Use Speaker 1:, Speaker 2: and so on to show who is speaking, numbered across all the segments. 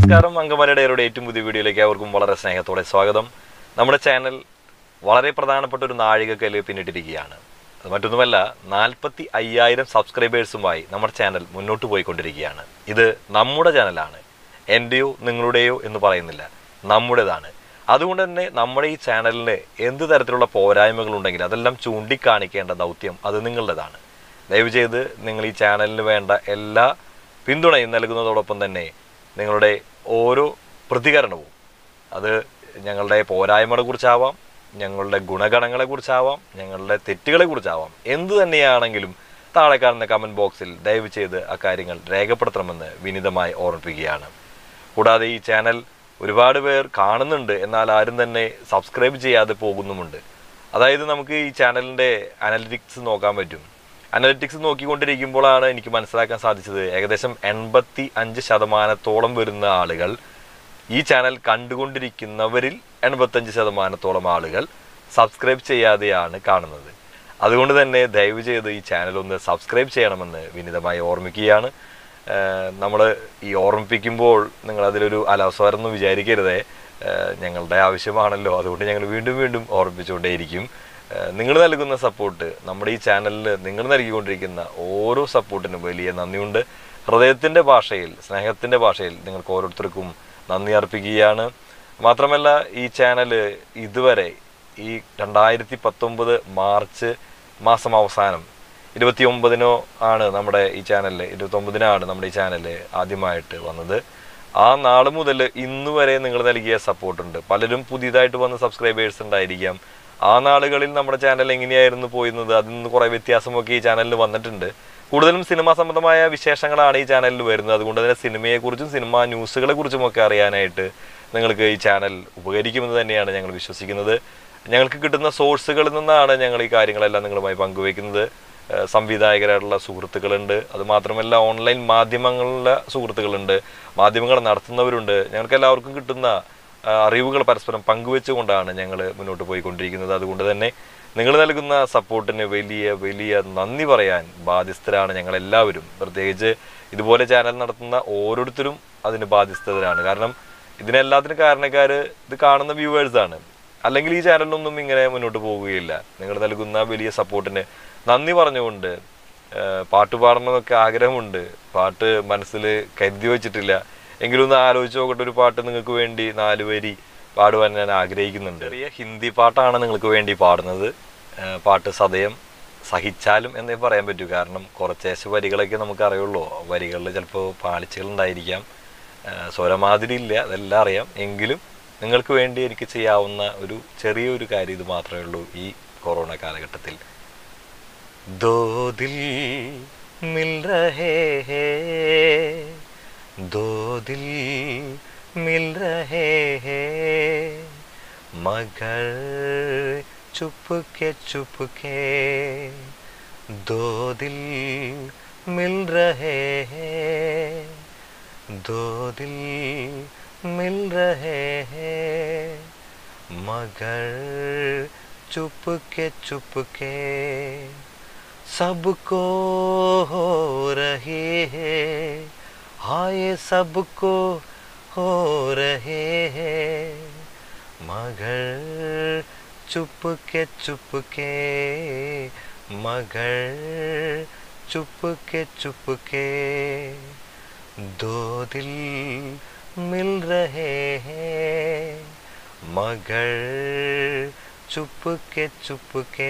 Speaker 1: നമസ്കാരം അങ്കമാലിയുടെ ഏറ്റവും പുതിയ വീഡിയോയിലേക്ക് അവർക്കും വളരെ സ്നേഹത്തോടെ സ്വാഗതം. നമ്മുടെ ചാനൽ വളരെ പ്രധാനപ്പെട്ട ഒരു നാഴികക്കല്ല് പിന്നിട്ടിരിക്കുകയാണ്. അത് മറ്റൊന്നുമല്ല, 45,000 സബ്സ്ക്രൈബേഴ്സുമായി നമ്മുടെ ചാനൽ മുന്നോട്ട് പോയിക്കൊണ്ടിരിക്കുകയാണ്. ഇത് നമ്മുടെ ചാനലാണ്, എൻ്റെയോ നിങ്ങളുടെയോ എന്ന് പറയുന്നില്ല, നമ്മുടേതാണ്. അതുകൊണ്ട് തന്നെ നമ്മുടെ ഈ ചാനലിന് എന്ത് തരത്തിലുള്ള പോരായ്മകളുണ്ടെങ്കിൽ അതെല്ലാം ചൂണ്ടിക്കാണിക്കേണ്ട ദൗത്യം അത് നിങ്ങളുടേതാണ്. ദയവ് ചെയ്ത് നിങ്ങൾ ഈ ചാനലിന് വേണ്ട എല്ലാ പിന്തുണയും നൽകുന്നതോടൊപ്പം തന്നെ നിങ്ങളുടെ ഓരോ പ്രതികരണവും അത് ഞങ്ങളുടെ പോരായ്മകളെ കുറിച്ചാവാം, ഞങ്ങളുടെ ഗുണഗണങ്ങളെ കുറിച്ചാവാം, ഞങ്ങളുടെ തെറ്റുകളെ കുറിച്ചാവാം, എന്തു തന്നെയാണെങ്കിലും താഴെ കാണുന്ന കമൻറ്റ് ബോക്സിൽ ദയവ് ചെയ്ത് അക്കാര്യങ്ങൾ രേഖപ്പെടുത്തണമെന്ന് വിനീതമായി ഓർമ്മിപ്പിക്കുകയാണ്. കൂടാതെ ഈ ചാനൽ ഒരുപാട് പേർ കാണുന്നുണ്ട്, എന്നാൽ ആരും തന്നെ സബ്സ്ക്രൈബ് ചെയ്യാതെ പോകുന്നുമുണ്ട്. അതായത് നമുക്ക് ഈ ചാനലിൻ്റെ അനലിറ്റിക്സ് നോക്കാൻ പറ്റും. അനലിറ്റിക്സ് നോക്കിക്കൊണ്ടിരിക്കുമ്പോഴാണ് എനിക്ക് മനസ്സിലാക്കാൻ സാധിച്ചത് ഏകദേശം 85% വരുന്ന ആളുകൾ, ഈ ചാനൽ കണ്ടുകൊണ്ടിരിക്കുന്നവരിൽ 85% ആളുകൾ സബ്സ്ക്രൈബ് ചെയ്യാതെയാണ് കാണുന്നത്. അതുകൊണ്ട് തന്നെ ദയവ് ചെയ്ത് ഈ ചാനൽ ഒന്ന് സബ്സ്ക്രൈബ് ചെയ്യണമെന്ന് വിനീതമായി ഓർമ്മിക്കുകയാണ്. നമ്മൾ ഈ ഓർമ്മിപ്പിക്കുമ്പോൾ നിങ്ങളതിലൊരു അലവസ്വരമൊന്നും വിചാരിക്കരുതേ, ഞങ്ങളുടെ ആവശ്യമാണല്ലോ, അതുകൊണ്ട് ഞങ്ങൾ വീണ്ടും വീണ്ടും ഓർമ്മിപ്പിച്ചുകൊണ്ടേയിരിക്കും. നിങ്ങൾ നൽകുന്ന സപ്പോർട്ട്, നമ്മുടെ ഈ ചാനലിൽ നിങ്ങൾ നൽകിക്കൊണ്ടിരിക്കുന്ന ഓരോ സപ്പോർട്ടിനും വലിയ നന്ദിയുണ്ട്. ഹൃദയത്തിൻ്റെ ഭാഷയിൽ, സ്നേഹത്തിൻ്റെ ഭാഷയിൽ നിങ്ങൾക്ക് ഓരോരുത്തർക്കും നന്ദി അർപ്പിക്കുകയാണ്. മാത്രമല്ല ഈ ചാനൽ ഇതുവരെ ഈ 2019 മാർച്ച് മാസം അവസാനം 29-നോ ആണ് നമ്മുടെ ഈ ചാനലിൽ, 29-നാണ് നമ്മുടെ ഈ ചാനൽ ആദ്യമായിട്ട് വന്നത്. ആ നാൾ മുതൽ ഇന്ന് വരെ നിങ്ങൾ നൽകിയ സപ്പോർട്ടുണ്ട്. പലരും പുതിയതായിട്ട് വന്ന സബ്സ്ക്രൈബേഴ്സ് ഉണ്ടായിരിക്കാം. ആ നാളുകളിൽ നമ്മുടെ ചാനൽ എങ്ങനെയായിരുന്നു പോയിരുന്നത്, അതിൽ നിന്ന് കുറേ വ്യത്യാസമൊക്കെ ഈ ചാനലിൽ വന്നിട്ടുണ്ട്. കൂടുതലും സിനിമാ സംബന്ധമായ വിശേഷങ്ങളാണ് ഈ ചാനലിൽ വരുന്നത്. അതുകൊണ്ട് തന്നെ സിനിമയെക്കുറിച്ചും സിനിമാ ന്യൂസുകളെ കുറിച്ചുമൊക്കെ അറിയാനായിട്ട് നിങ്ങൾക്ക് ഈ ചാനൽ ഉപകരിക്കുമെന്ന് തന്നെയാണ് ഞങ്ങൾ വിശ്വസിക്കുന്നത്. ഞങ്ങൾക്ക് കിട്ടുന്ന സോഴ്സുകളിൽ നിന്നാണ് ഞങ്ങൾ ഈ കാര്യങ്ങളെല്ലാം നിങ്ങളുമായി പങ്കുവയ്ക്കുന്നത്. സംവിധായകരായിട്ടുള്ള സുഹൃത്തുക്കളുണ്ട്, അതുമാത്രമല്ല ഓൺലൈൻ മാധ്യമങ്ങളിലെ സുഹൃത്തുക്കളുണ്ട്, മാധ്യമങ്ങൾ നടത്തുന്നവരുണ്ട്. ഞങ്ങൾക്ക് എല്ലാവർക്കും കിട്ടുന്ന അറിവുകൾ പരസ്പരം പങ്കുവെച്ചുകൊണ്ടാണ് ഞങ്ങൾ മുന്നോട്ട് പോയിക്കൊണ്ടിരിക്കുന്നത്. അതുകൊണ്ട് തന്നെ നിങ്ങൾ നൽകുന്ന സപ്പോർട്ടിന് വലിയ വലിയ നന്ദി പറയാൻ ബാധ്യസ്ഥരാണ് ഞങ്ങളെല്ലാവരും. പ്രത്യേകിച്ച് ഇതുപോലെ ചാനൽ നടത്തുന്ന ഓരോരുത്തരും അതിന് ബാധ്യസ്ഥരാണ്. കാരണം ഇതിനെല്ലാത്തിനും കാരണക്കാർ ഇത് കാണുന്ന വ്യൂവേഴ്സാണ്. അല്ലെങ്കിൽ ഈ ചാനലിനൊന്നും ഇങ്ങനെ മുന്നോട്ട് പോവുകയില്ല. നിങ്ങൾ നൽകുന്ന വലിയ സപ്പോർട്ടിന് നന്ദി പറഞ്ഞുകൊണ്ട്, പാട്ട് പാടണമെന്നൊക്കെ ആഗ്രഹമുണ്ട്, പാട്ട് മനസ്സിൽ കരുതി വെച്ചിട്ടില്ല, എങ്കിലും ഒന്ന് ആലോചിച്ച് നോക്കട്ടെ. ഒരു പാട്ട് നിങ്ങൾക്ക് വേണ്ടി 4 വരി പാടുവാൻ ഞാൻ ആഗ്രഹിക്കുന്നുണ്ട്. ചെറിയ ഹിന്ദി പാട്ടാണ് നിങ്ങൾക്ക് വേണ്ടി പാടുന്നത്. പാട്ട് സഹിച്ചാലും എന്നേ പറയാൻ പറ്റൂ. കാരണം കുറച്ചേശ് വരികളൊക്കെ നമുക്കറിയുള്ളൂ. വരികളിൽ ചിലപ്പോൾ പാളിച്ചകളുണ്ടായിരിക്കാം, സ്വരമാതിരി ഇല്ല, അതെല്ലാം അറിയാം. എങ്കിലും നിങ്ങൾക്ക് വേണ്ടി എനിക്ക് ചെയ്യാവുന്ന ഒരു ചെറിയൊരു കാര്യം ഇത് മാത്രമേ ഉള്ളൂ ഈ കൊറോണ കാലഘട്ടത്തിൽ. ദോ ദിൽ മിൽ രഹേ ഹേ, दो दिल मिल रहे हैं मगर चुपके चुपके, दो दिल मिल रहे हैं, दो दिल मिल रहे हैं मगर चुपके चुपके, सबको हो रही है हाय, सबको हो रहे हैं मगर चुपके चुपके, मगर चुपके चुपके, दो दिल मिल रहे हैं मगर चुपके चुपके.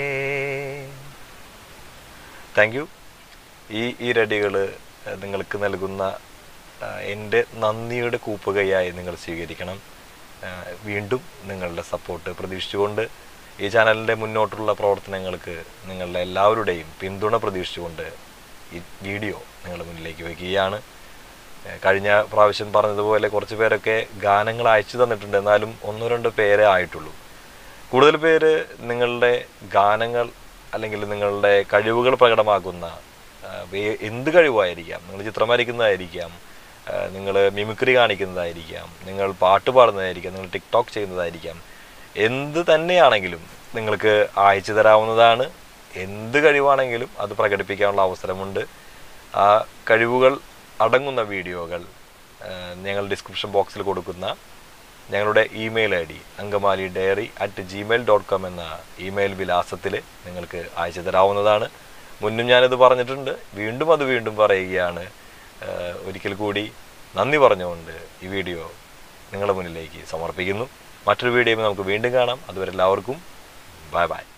Speaker 1: Thank you. ഈ രടികൾ നിങ്ങൾക്ക് നൽകുന്ന എൻ്റെ നന്ദിയുടെ കൂപ്പുകയായി നിങ്ങൾ സ്വീകരിക്കണം. വീണ്ടും നിങ്ങളുടെ സപ്പോർട്ട് പ്രതീക്ഷിച്ചുകൊണ്ട്, ഈ ചാനലിൻ്റെ മുന്നോട്ടുള്ള പ്രവർത്തനങ്ങൾക്ക് നിങ്ങളുടെ എല്ലാവരുടെയും പിന്തുണ പ്രതീക്ഷിച്ചുകൊണ്ട് ഈ വീഡിയോ നിങ്ങളുടെ മുന്നിലേക്ക് വയ്ക്കുകയാണ്. കഴിഞ്ഞ പ്രാവശ്യം പറഞ്ഞതുപോലെ കുറച്ച് പേരൊക്കെ ഗാനങ്ങൾ അയച്ചു തന്നിട്ടുണ്ട്, എന്നാലും 1-2 പേരേ ആയിട്ടുള്ളൂ. കൂടുതൽ പേര് നിങ്ങളുടെ ഗാനങ്ങൾ അല്ലെങ്കിൽ നിങ്ങളുടെ കഴിവുകൾ പ്രകടമാക്കുന്ന എന്ത് കഴിവായിരിക്കാം, നിങ്ങൾ ചിത്രം വരയ്ക്കുന്നതായിരിക്കാം, നിങ്ങൾ മിമിക്രി കാണിക്കുന്നതായിരിക്കാം, നിങ്ങൾ പാട്ട് പാടുന്നതായിരിക്കാം, നിങ്ങൾ ടിക്ടോക്ക് ചെയ്യുന്നതായിരിക്കാം, എന്ത് തന്നെയാണെങ്കിലും നിങ്ങൾക്ക് അയച്ചു തരാവുന്നതാണ്. എന്ത് കഴിവാണെങ്കിലും അത് പ്രകടിപ്പിക്കാനുള്ള അവസരമുണ്ട്. ആ കഴിവുകൾ അടങ്ങുന്ന വീഡിയോകൾ ഞങ്ങൾ ഡിസ്ക്രിപ്ഷൻ ബോക്സിൽ കൊടുക്കുന്ന ഞങ്ങളുടെ ഇമെയിൽ ID angamalydiary@gmail.com എന്ന ഇമെയിൽ വിലാസത്തിൽ നിങ്ങൾക്ക് അയച്ചു തരാവുന്നതാണ്. മുന്നും ഞാനത് പറഞ്ഞിട്ടുണ്ട്, വീണ്ടും പറയുകയാണ്. ഒരിക്കൽ കൂടി നന്ദി പറഞ്ഞുകൊണ്ട് ഈ വീഡിയോ നിങ്ങളുടെ മുന്നിലേക്ക് സമർപ്പിക്കുന്നു. മറ്റൊരു വീഡിയോയിൽ നമുക്ക് വീണ്ടും കാണാം. അതുവരെ എല്ലാവർക്കും ബൈ.